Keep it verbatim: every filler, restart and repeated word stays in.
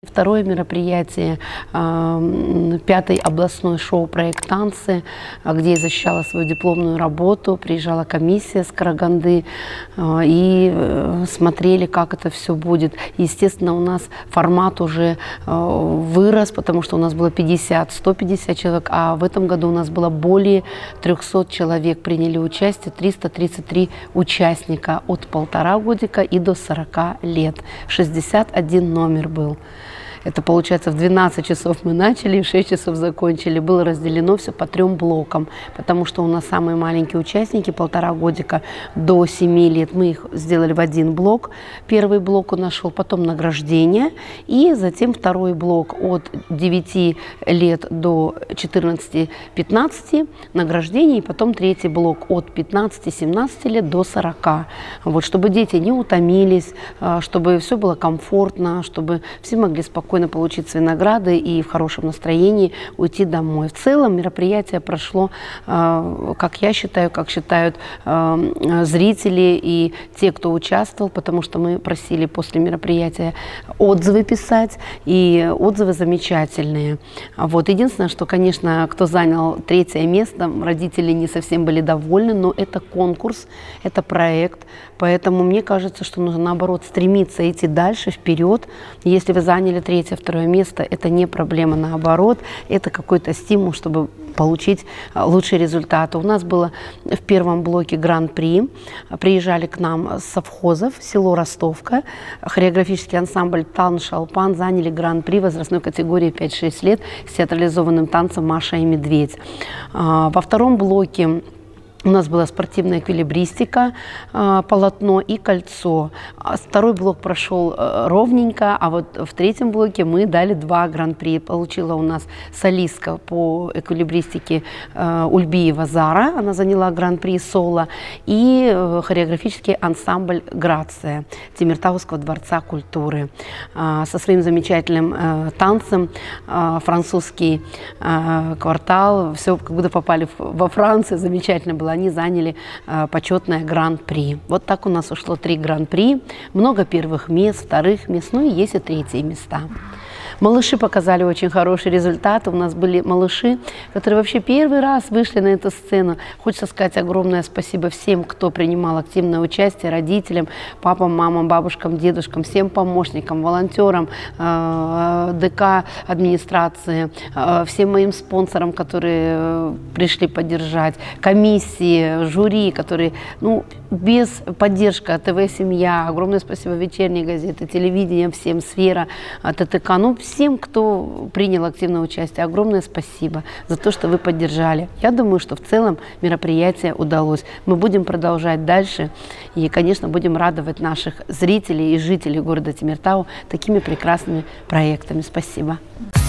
Второе мероприятие, пятый областной шоу-проект «Танцы», где я защищала свою дипломную работу. Приезжала комиссия с Караганды и смотрели, как это все будет. Естественно, у нас формат уже вырос, потому что у нас было пятьдесят — сто пятьдесят человек, а в этом году у нас было более трёхсот человек приняли участие, триста тридцать три участника от полтора годика и до сорока лет. шестьдесят один номер был. Это получается в двенадцать часов мы начали, в шесть часов закончили. Было разделено все по трем блокам, потому что у нас самые маленькие участники, полтора годика до семи лет, мы их сделали в один блок. Первый блок у нас шел, потом награждение, и затем второй блок от девяти лет до четырнадцати-пятнадцати, награждение, и потом третий блок от пятнадцати-семнадцати лет до сорока. Вот, чтобы дети не утомились, чтобы все было комфортно, чтобы все могли спокойно получить свои награды и в хорошем настроении уйти домой. В целом мероприятие прошло, как я считаю, как считают зрители и те, кто участвовал, потому что мы просили после мероприятия отзывы писать, и отзывы замечательные. Вот. Единственное, что, конечно, кто занял третье место, родители не совсем были довольны, но это конкурс, это проект, поэтому мне кажется, что нужно, наоборот, стремиться идти дальше, вперед. Если вы заняли третье, второе место, это не проблема, наоборот, это какой-то стимул, чтобы получить лучшие результаты. У нас было в первом блоке гран-при. Приезжали к нам с совхозов, село Ростовка. Хореографический ансамбль «Тан-Шалпан» заняли гран-при возрастной категории пять-шесть лет с театрализованным танцем «Маша и медведь». Во втором блоке у нас была спортивная эквилибристика, полотно и кольцо. Второй блок прошел ровненько, а вот в третьем блоке мы дали два гран-при. Получила у нас солистка по эквилибристике Ульбиева Зара, она заняла гран-при соло, и хореографический ансамбль «Грация» Темиртауского дворца культуры со своим замечательным танцем «Французский квартал». Все как будто попали во Францию, замечательно было. Они заняли э, почетное гран-при. Вот так у нас ушло три гран-при, много первых мест, вторых мест, ну и есть и третьи места. Малыши показали очень хороший результат. У нас были малыши, которые вообще первый раз вышли на эту сцену. Хочется сказать огромное спасибо всем, кто принимал активное участие, родителям, папам, мамам, бабушкам, дедушкам, всем помощникам, волонтерам, э, ДК администрации, э, всем моим спонсорам, которые э, пришли поддержать, комиссии, жюри, которые, ну, без поддержки ТВ «Семья», огромное спасибо «Вечерней газеты», телевидения, всем, «Сфера», ТТК, ну, всем, кто принял активное участие, огромное спасибо за то, что вы поддержали. Я думаю, что в целом мероприятие удалось. Мы будем продолжать дальше и, конечно, будем радовать наших зрителей и жителей города Темиртау такими прекрасными проектами. Спасибо.